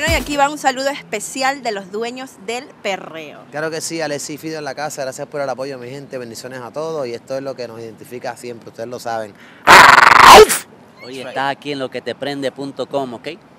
Bueno, y aquí va un saludo especial de los dueños del perreo. Claro que sí, Alexis Fido en la casa, gracias por el apoyo, mi gente, bendiciones a todos y esto es lo que nos identifica siempre, ustedes lo saben. Oye, estás aquí en loqueteprende.com, ¿ok?